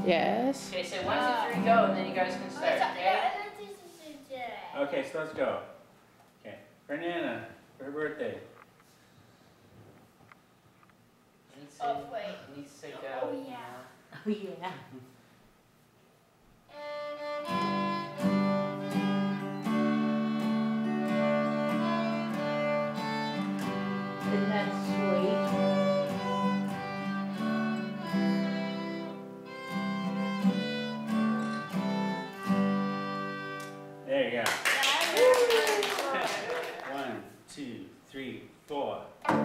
Yes. Okay, say 1, 2, 3, go, and then you guys can start, okay? Okay, so let's go. Okay, for Nana, for her birthday. Oh, wait. Needs to go. Oh, yeah. Oh, yeah. Isn't that sweet? There you go. 1, 2, 3, 4.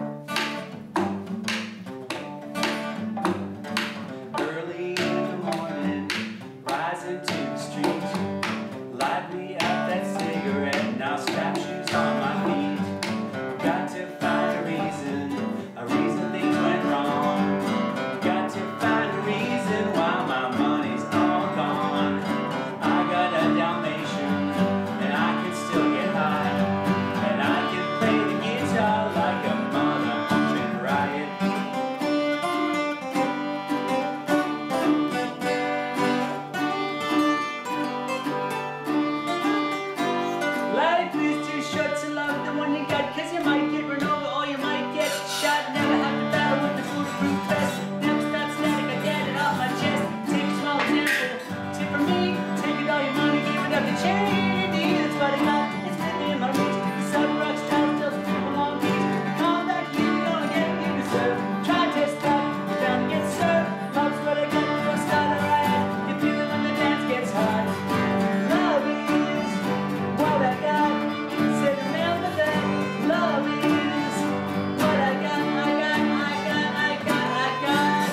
Early in the morning, rising to the street. Light me up that cigarette, and I'll strap shoes on my feet. Got to find a reason things went wrong. Got to find a reason why my money's all gone. I got a Dalmatian, and I can still get high, and I can play the guitar like a mother humping riot. Life is too short to love the one you got, 'cause you might get run over or you might get shot. Never have to battle with the foolproof vest. Never start static, I get it off my chest. Take a small sample, tip for me. Take it all your money, give it up to charity. That's what I got, it's within my reach. The sun rocks down, still people on beach. All that you gonna get, you deserve. Try to test out, you're down to get served. Love's what I got, don't start a riot. You feel it when the dance gets hot. Love is what I got. Say remember that. Love is what I got, I got, I got, I got, I got.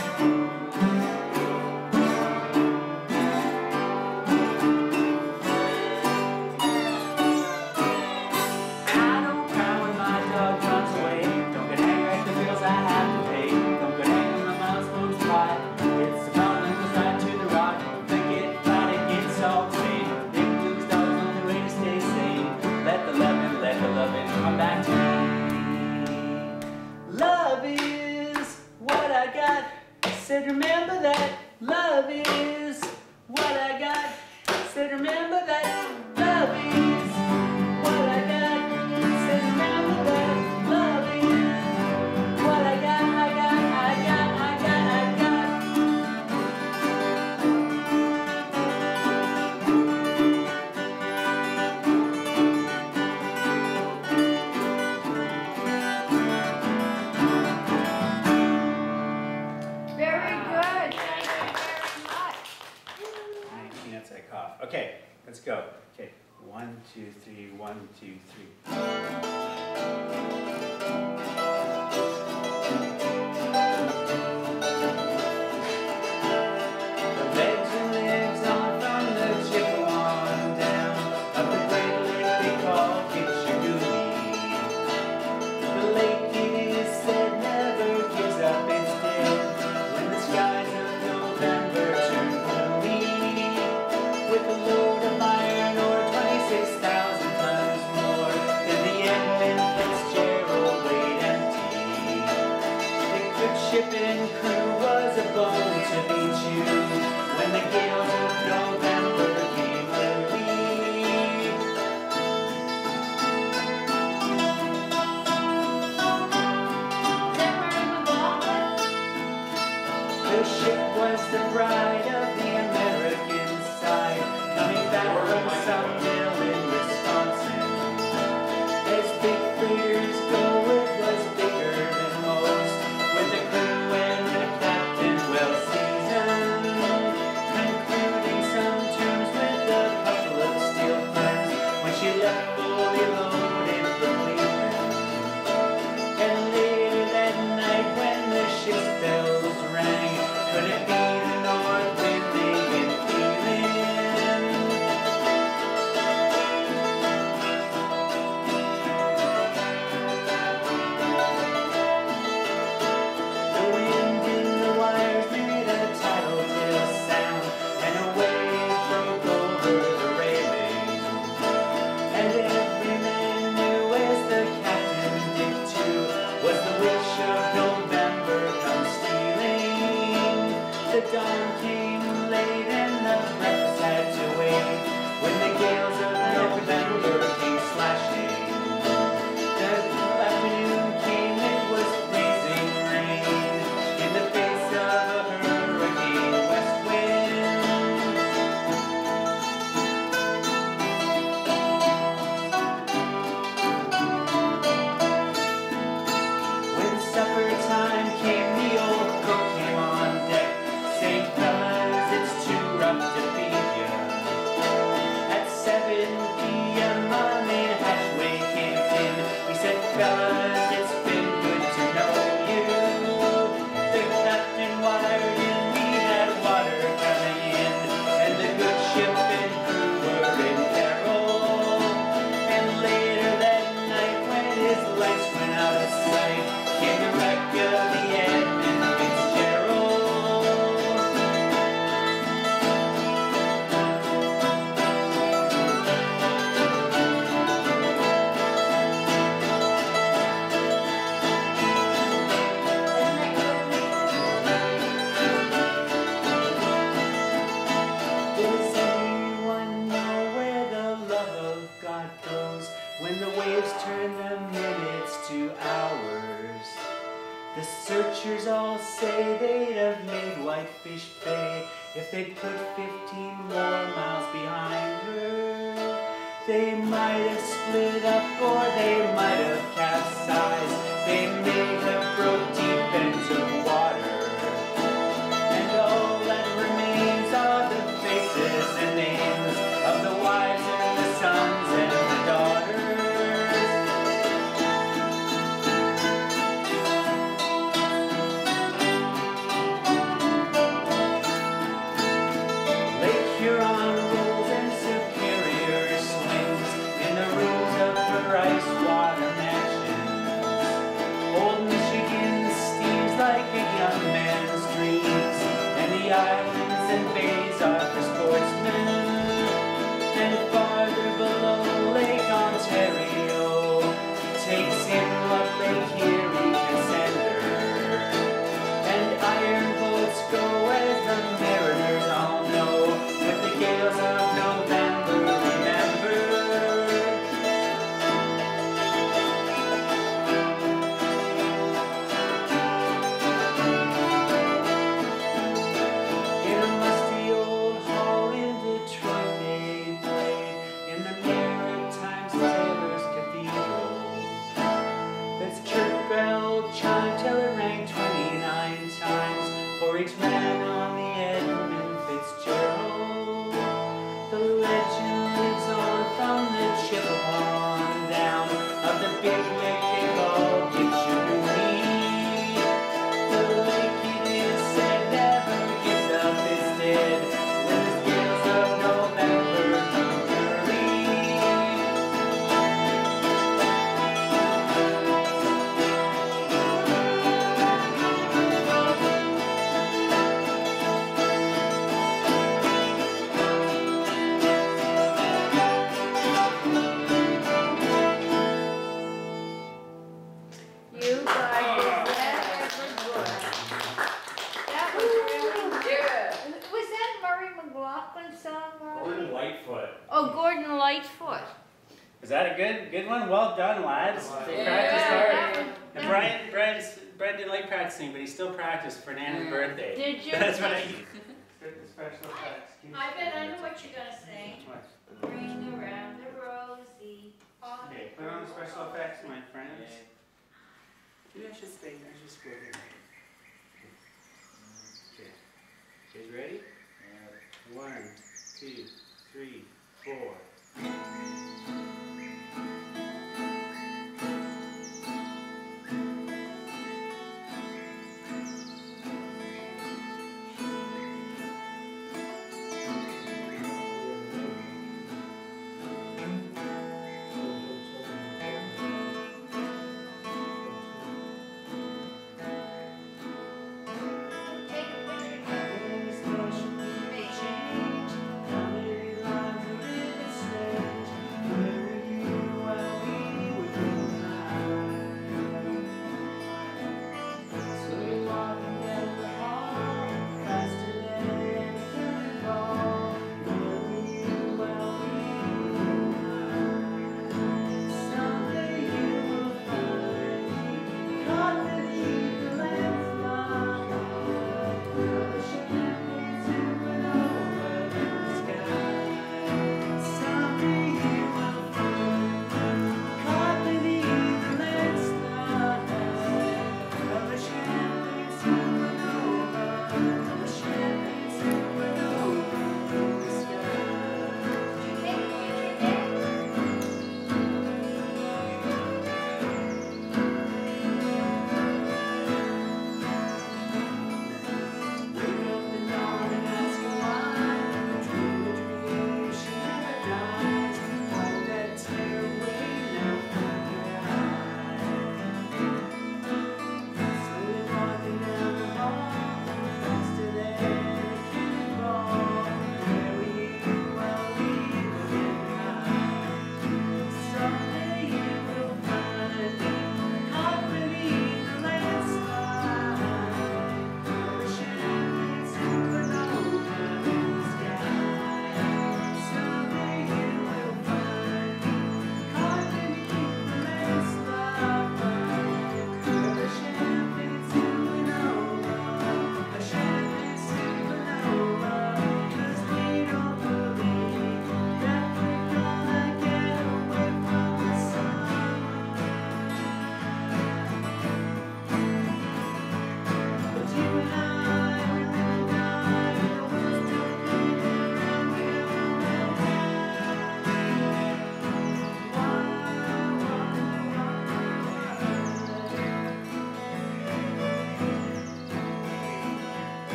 I don't cry when my dog runs away. Don't get angry at the bills I have to pay. Don't get angry when my folks cry. It's the mountain that goes right to the rock. Think it, fight it, it's all the same. Big blues dogs on the way to stay sane. Let the loving come back to me. Love is what I got. Said remember that. Love is what I got. Said remember that. Love is what I got. Said remember that. Love is what I got. I got, I got, I got, I got. Very good. That's a cough. Okay, let's go. Okay, 1, 2, 3, 1, 2, 3. The legend lives on from the Chippewa down up the great lake they call Kitchigooey. The lake, it is said, never gives up its dead when the skies of November turn gloomy. With a load of iron ore, 26,000 tons more than the Edmund Fitzgerald weighed empty. The good ship and crew was a bone to beat you when the gales of November came early. The ship was the bride of the American side, coming back from Southville in Wisconsin. As big freighters go, it was bigger than most, with a crew and a captain well seasoned, concluding some terms with a couple of steel firms when she left fully loaded for Cleveland. And later that night when the ship's bells rang, could it be the North supper time came, the old cook came on deck. Say, fellas, it's too rough to feed ya. At 7 p.m. our main hatchway came in. He said, fellas, it's been good to know you. The captain wired in, we had water coming in, and the good ship and crew were in peril. And later that night, when his lights went out of sight, came the wreck of the Edmund Fitzgerald. Does anyone know where the love of God goes when the waves turn the minutes to hours? The searchers all say they'd have made Whitefish Bay if they'd put 15 more miles behind her. They might have split up or they might have capsized. They may have broke deep into water. And all that remains are the faces and names of the wives and the sons and the daughters. Lake Huron rolls and Superior swings in the rooms of her ice water mansions. Old Michigan steams like a young man's dreams, and the islands and bays are for sportsmen. And farther below, Lake Ontario takes in what Lake Erie can send her. And iron boats go, as the mariners all know, with the gales of November, remember. In a musty old hall in Detroit they played in the Maritime Sailors Cathedral. That's church bell chime till it rang 29 times for each man on the Edmund Fitzgerald. The legend lives on from the Chippewa on down of the big lake they call Gitchagoo. The lake, it is said, never gives up its dead when the gales of November come early. You guys, is that ever good? That was really good. Was that Murray McLaughlin's song, Murray? Gordon Lightfoot. Oh, Gordon Lightfoot. Was that a good one? Well done, lads. They practiced hard. And Brian didn't like practicing, but he still practiced for Nana's birthday. Did you? That's what I used. Special effects. I bet I know what you're gonna sing. What? Ring around the rosy. Okay, put on the special effects, my friends. Maybe I should stay. I should go here. Okay. You guys ready? Yeah. 1, 2, 3, 4. Take a picture. This motion may change, how many lives are in its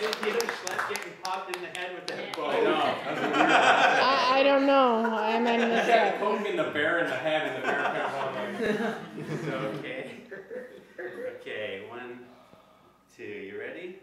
video Schlep getting popped in the head with that bow? I know. That's what we were I don't know. I might have missed laughing. that. Poking the bear in the head and the bear kept on like. Okay. Okay, 1, 2, you ready?